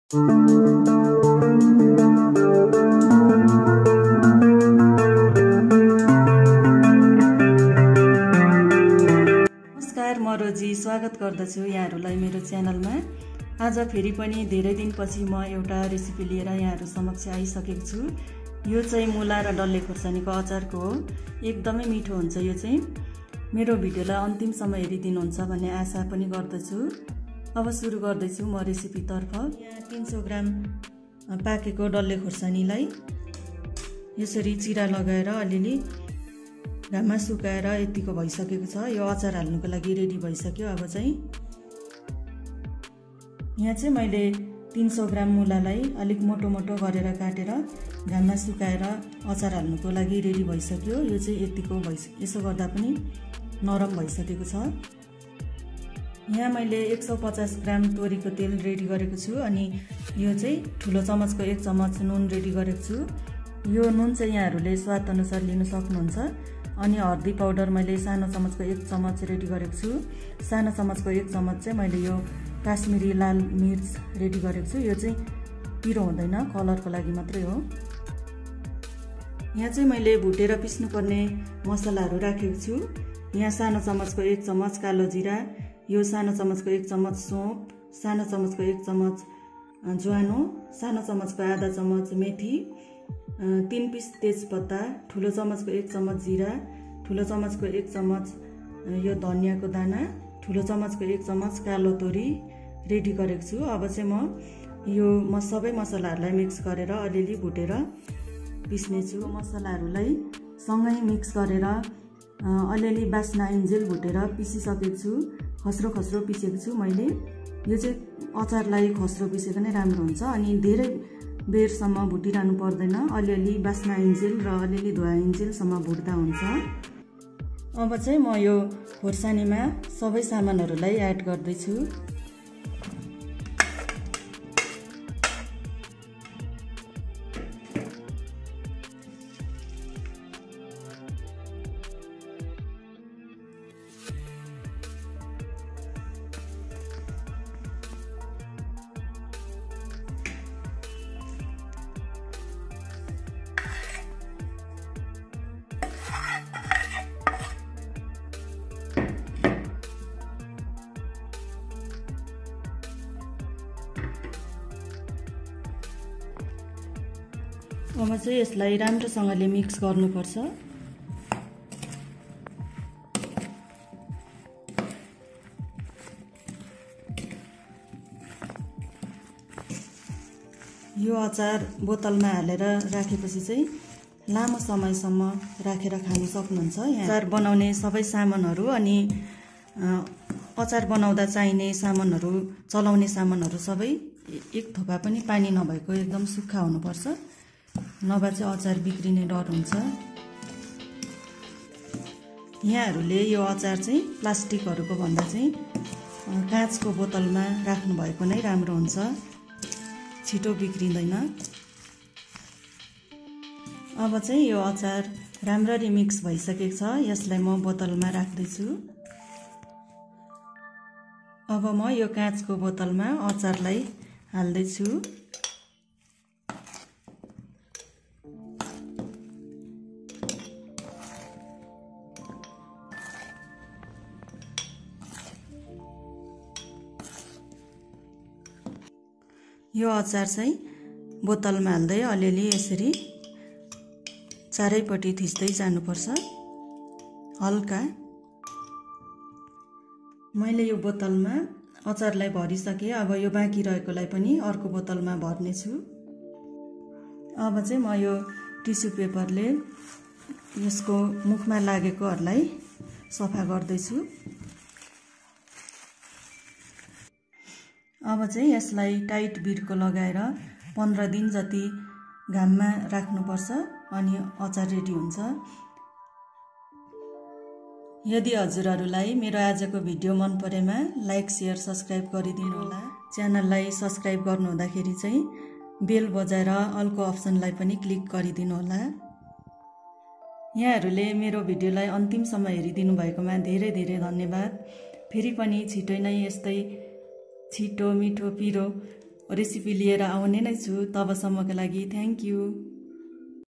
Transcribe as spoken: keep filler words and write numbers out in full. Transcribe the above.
नमस्कार, म रोजी स्वागत गर्दछु यहाँहरूलाई मेरो च्यानलमा। आज फेरि पनि धेरै दिनपछि म एउटा रेसिपी लिएर यहाँहरू समक्ष आइसकेको छु। यो चाहिँ मुला र डल्ले खोर्सानीको अचारको हो। एकदमै मिठो हुन्छ। यो चाहिँ मेरो भिडियोलाई अन्तिमसम्म हेरिदिनुहुन्छ भन्ने आशा पनि गर्दछु। अब सुरु गर्दैछु म रेसिपीतर्फ। यहाँ तीन सौ ग्राम पाकेको डल्ले खोर्सानीलाई यसरी चिरा लगाएर अलिअलि घाममा सुकाएर यतिको भइसकेको छ। यो अचार हाल्नुको लागि रेडी भइसक्यो। अब चाहिँ यहाँ चाहिँ मैले तीन सौ ग्राम मुलालाई अलिक मोटो मोटो गरेर काटेर घाममा सुकाएर अचार हाल्नुको लागि रेडी भइसक्यो। यो चाहिँ यतिको भइस यसो गर्दा पनि नरम भइसकेको छ। यहाँ मैले एक सौ पचास ग्राम तोरीको तेल रेडी गरेको छु अनि यो चाहिँ ठुलो चम्मचको एक चम्मच नुन रेडी गरेको छु। यो नुन चाहिँ यहाँहरूले स्वाद अनुसार लिन सक्नुहुन्छ। अनि हर्दी पाउडर मैले सानो चम्मचको एक चम्मच रेडी गरेको छु। सानो चम्मचको एक चम्मच चाहिँ मैले यो काश्मिरी लाल मिर्च रेडी गरेको छु। यो चाहिँ पिरो हुँदैन, कलरको लागि मात्रै हो। यहाँ चाहिँ मैले भुटेर पिस्नुपर्ने मसलाहरू राखेको छु। यहाँ सानो चम्मचको एक चम्मच कालो जिरा, यो सानो चम्मचको एक चम्मच सौंफ, सानो चम्मचको एक चम्मच ज्वानो, सानो चम्मचको आधा चम्मच मेथी, तीन पिस तेजपत्ता, ठुलो चम्मचको एक चम्मच जिरा, ठुलो चम्मचको एक चम्मच यो धनियाँको दाना, ठुलो चम्मचको एक चम्मच कालो तोरी रेडी गरेको छु। अब चाहिँ म यो म सबै मसलाहरूलाई मिक्स गरेर अलिअलि भुटेर पिस्नेछु। मसलाहरूलाई सँगै मिक्स गरेर अलिअलि बास्ना इन्जेल भुटेर पिसिसकेको छु। खस्रो खस्रो पिसेको छु मैले। यो चाहिँ अचारलाई खस्रो पिसेको नै राम्रो हुन्छ अनि धेरै बेरसम्म भुटिरहनु पर्दैन। अलिअलि बास्ना इन्जेल र अलिअलि धुवा इन्जेलसम्म भुट्दा हुन्छ। अब चाहिँ म यो खोर्सानीमा सबै सामानहरूलाई एड गर्दैछु। अब चाहिँ यसलाई राम्रोसँगले मिक्स गर्नुपर्छ। यो अचार बोतलमा हालेर राखेपछि चाहिँ लामो समयसम्म राखेर खान सक्नुहुन्छ। यहाँ अचार बनाउने सबै सामानहरू अनि अचार बनाउँदा चाहिने सामानहरू, चलाउने सामानहरू सबै एक थोपा पनि पानी नभएको एकदम सुक्खा हुनुपर्छ, नभए चाहिँ अचार बिग्रिने डर हुन्छ। यहाँहरूले यो अचार चाहिँ प्लास्टिकहरूको भन्दा चाहिँ काँचको बोतलमा राख्नु भएको नै राम्रो हुन्छ, छिटो बिग्रिँदैन। अब चाहिँ यो अचार राम्ररी मिक्स भइसकेको छ। यसलाई म बोतलमा राख्दैछु। अब म यो काँचको बोतलमा अचारलाई हाल्दैछु। यो अचार चाहिँ बोतलमा हाल्दै अलिअलि यसरी चारैपट्टि थिच्दै जानुपर्छ हल्का। मैले यो बोतलमा अचारलाई भरिसकेँ। अब यो बाँकी रहेकोलाई पनि अर्को बोतलमा भर्नेछु। अब चाहिँ म यो टिस्यु पेपरले यसको मुखमा लागेकोहरूलाई सफा गर्दैछु। अब चाहिँ यसलाई टाइट बिर्को लगाएर पन्ध्र दिन जति घाममा राख्नुपर्छ अनि अचार रेडी हुन्छ। यदि हजुरहरूलाई मेरो आजको भिडियो मन परेमा लाइक, शेयर, सब्सक्राइब गरिदिनु होला। च्यानललाई सब्सक्राइब गर्नु हुँदाखेरि चाहिँ बेल बजाएर अलको अप्सनलाई पनि क्लिक गरिदिनु होला। यहाँहरूले मेरो भिडियोलाई अन्तिमसम्म हेरिदिनु भएकोमा धेरै धेरै धन्यवाद। फेरि पनि छिटै नै यस्तै छिटो मिठो पिरो रेसिपी लिएर आउने नै छु। तबसम्मका लागि थ्याङ्क यू।